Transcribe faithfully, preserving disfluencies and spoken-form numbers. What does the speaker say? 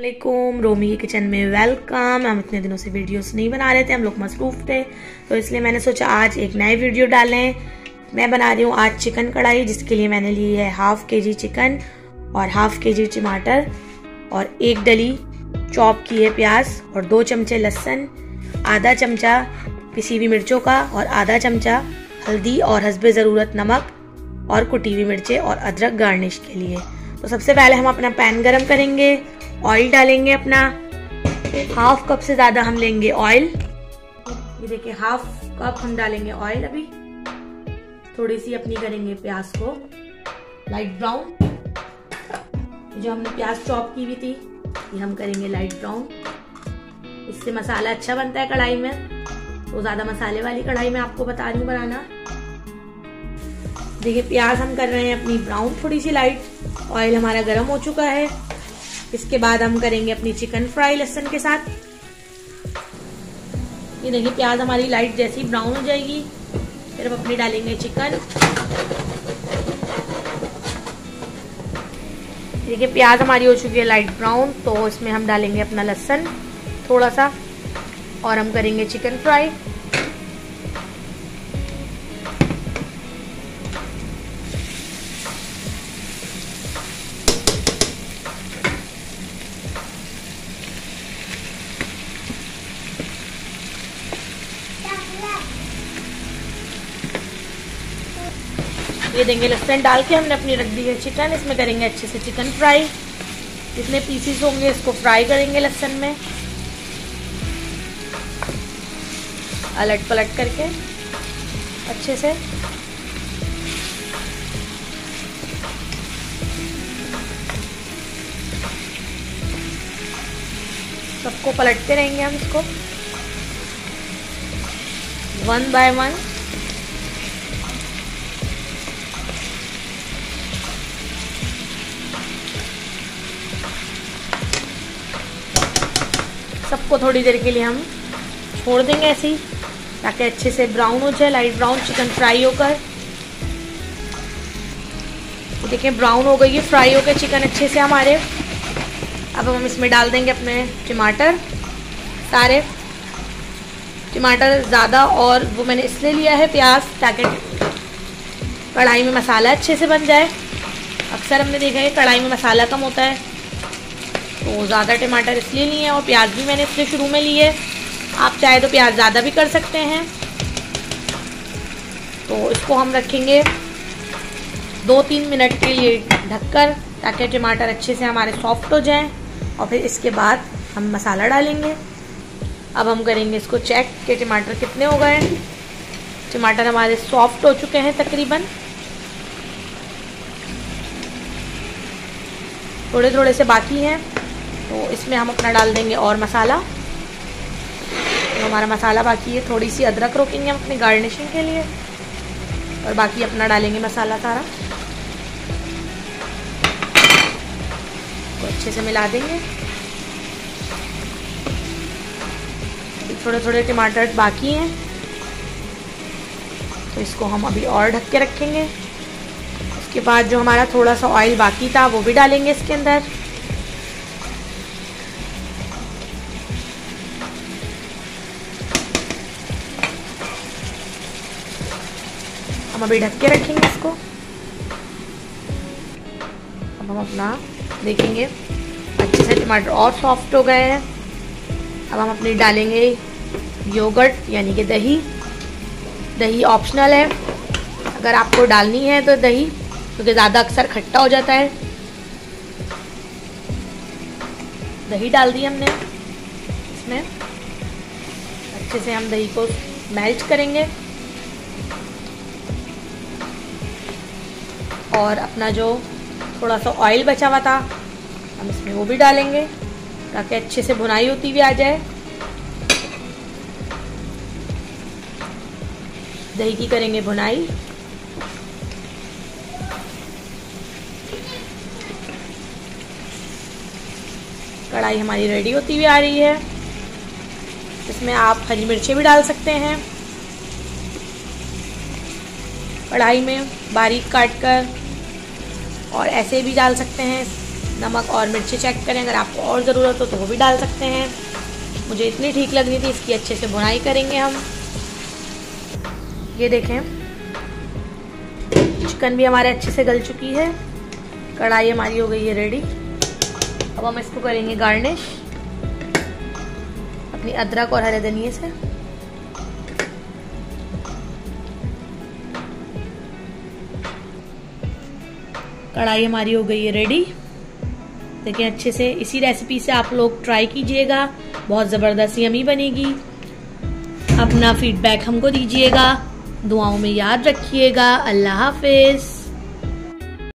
अस्सलामुअलैकुम, रोमी की किचन में वेलकम। हम इतने दिनों से वीडियोस नहीं बना रहे थे, हम लोग मसरूफ थे, तो इसलिए मैंने सोचा आज एक नई वीडियो डालें। मैं बना रही हूँ आज चिकन कढ़ाई, जिसके लिए मैंने ली है हाफ के जी चिकन और हाफ के जी टमाटर और एक डली चॉप की है प्याज और दो चमचे लहसुन, आधा चमचा पिसी हुई मिर्चों का और आधा चमचा हल्दी और हस्बे ज़रूरत नमक और कुटी हुई मिर्चें और अदरक गार्निश के लिए। तो सबसे पहले हम अपना पैन गरम करेंगे, ऑयल डालेंगे अपना, हाफ कप से ज़्यादा हम लेंगे ऑयल। ये देखिए हाफ कप हम डालेंगे ऑयल। अभी थोड़ी सी अपनी करेंगे प्याज को लाइट ब्राउन। जो हमने प्याज चॉप की हुई थी ये हम करेंगे लाइट ब्राउन। इससे मसाला अच्छा बनता है कढ़ाई में, तो ज़्यादा मसाले वाली कढ़ाई में आपको बता रही हूँ बनाना। देखिए प्याज हम कर रहे हैं अपनी ब्राउन थोड़ी सी लाइट। ऑयल हमारा गर्म हो चुका है। इसके बाद हम करेंगे अपनी चिकन फ्राई लहसुन के साथ। ये देखिए प्याज हमारी लाइट जैसी ब्राउन हो जाएगी, फिर हम अपनी डालेंगे चिकन। देखिए प्याज हमारी हो चुकी है लाइट ब्राउन, तो इसमें हम डालेंगे अपना लहसुन थोड़ा सा और हम करेंगे चिकन फ्राई। ये देंगे लहसुन डाल के हमने अपनी रख दी है चिकन। इसमें करेंगे अच्छे से चिकन फ्राई। जितने पीसेस होंगे इसको फ्राई करेंगे लहसुन में, अलट पलट करके अच्छे से। सबको पलटते रहेंगे हम इसको वन बाय वन। सबको थोड़ी देर के लिए हम छोड़ देंगे ऐसे ही, ताकि अच्छे से ब्राउन हो जाए, लाइट ब्राउन चिकन फ्राई होकर। तो देखिए ब्राउन हो गई है, फ्राई होकर चिकन अच्छे से हमारे। अब हम इसमें डाल देंगे अपने टमाटर सारे। टमाटर ज़्यादा, और वो मैंने इसलिए लिया है प्याज, ताकि कढ़ाई में मसाला अच्छे से बन जाए। अक्सर हमने देखा है कढ़ाई में मसाला कम होता है, तो ज़्यादा टमाटर इसलिए लिए हैं। और प्याज भी मैंने इसलिए शुरू में ली है, आप चाहे तो प्याज ज़्यादा भी कर सकते हैं। तो इसको हम रखेंगे दो तीन मिनट के लिए ढककर, ताकि टमाटर अच्छे से हमारे सॉफ्ट हो जाएं। और फिर इसके बाद हम मसाला डालेंगे। अब हम करेंगे इसको चेक कि टमाटर कितने हो गए। टमाटर हमारे सॉफ्ट हो चुके हैं तकरीबन, थोड़े थोड़े से बाकी हैं। तो इसमें हम अपना डाल देंगे और मसाला। तो हमारा मसाला बाकी है, थोड़ी सी अदरक रोकेंगे हम अपनी गार्निशिंग के लिए, और बाकी अपना डालेंगे मसाला सारा। तो अच्छे से मिला देंगे। थोड़े थोड़े टमाटर बाकी हैं, तो इसको हम अभी और ढक के रखेंगे। उसके बाद जो हमारा थोड़ा सा ऑयल बाकी था वो भी डालेंगे इसके अंदर। हम अभी ढक के रखेंगे इसको। अब हम अपना देखेंगे अच्छे से टमाटर और सॉफ्ट हो गए हैं। अब हम अपनी डालेंगे योगर्ट यानी कि दही। दही ऑप्शनल है, अगर आपको डालनी है तो दही, क्योंकि ज़्यादा अक्सर खट्टा हो जाता है। दही डाल दी हमने इसमें। अच्छे से हम दही को मेल्ट करेंगे और अपना जो थोड़ा सा ऑयल बचा हुआ था हम इसमें वो भी डालेंगे, ताकि अच्छे से भुनाई होती हुई आ जाए। दही की करेंगे भुनाई। कढ़ाई हमारी रेडी होती हुई आ रही है। इसमें आप हरी मिर्चें भी डाल सकते हैं कढ़ाई में बारीक काट कर, और ऐसे भी डाल सकते हैं। नमक और मिर्ची चेक करें, अगर आपको और ज़रूरत हो तो वो भी डाल सकते हैं। मुझे इतनी ठीक लग रही थी, इसकी अच्छे से भुनाई करेंगे हम। ये देखें चिकन भी हमारे अच्छे से गल चुकी है, कढ़ाई हमारी हो गई है रेडी। अब हम इसको करेंगे गार्निश अपनी अदरक और हरे धनिए से। कढ़ाई हमारी हो गई है रेडी। देखिए अच्छे से इसी रेसिपी से आप लोग ट्राई कीजिएगा, बहुत ज़बरदस्त यम्मी बनेगी। अपना फीडबैक हमको दीजिएगा, दुआओं में याद रखिएगा। अल्लाह हाफिज़।